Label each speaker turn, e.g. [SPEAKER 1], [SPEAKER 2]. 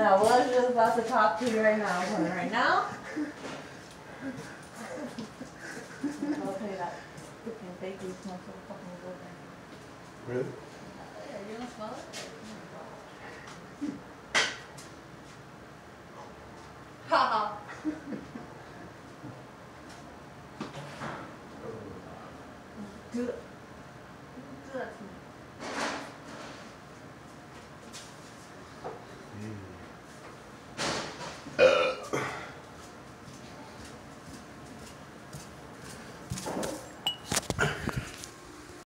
[SPEAKER 1] I was just about to talk to you right now. I'm coming right now. I'll tell you that. Freaking bakery smells so fucking good.
[SPEAKER 2] Really?
[SPEAKER 1] Yeah, you don't smell it?